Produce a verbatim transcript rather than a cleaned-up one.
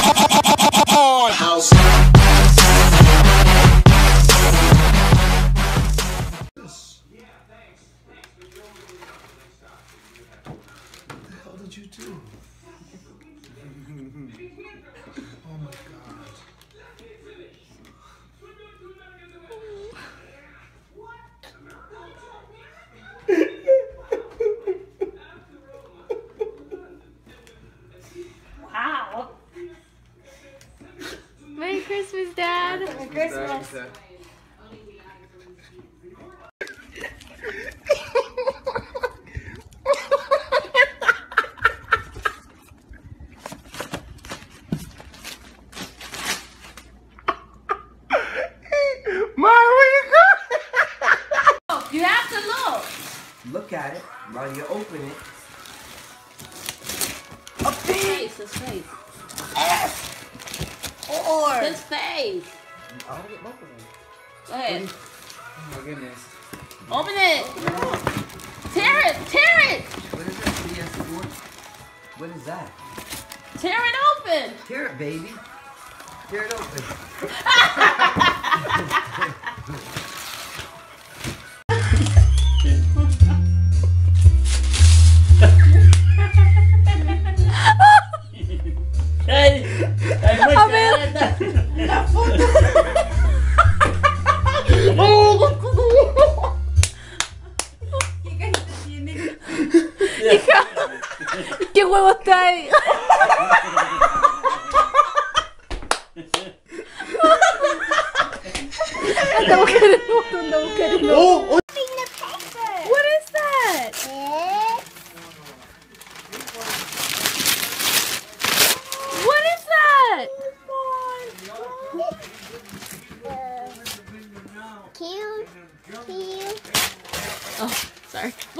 House. What the hell did you do? Oh my God. Wow. Merry Christmas, Dad. Merry Christmas. You have to look. Look at it while you open it. A face, his face. F. Or. His face. I'll get both of them. Go ahead. Oh my goodness. Open it. Tear it. Tear it. What is that? P S four? What is that? Tear it open. Tear it, baby. Tear it open. Hey, ay pues, A ver. la foto. ¿Qué huevos trae? Anda a buscar el otro, anda a buscar el otro. Oh, oh. What is that? What is that? Cute, cute. Oh, sorry.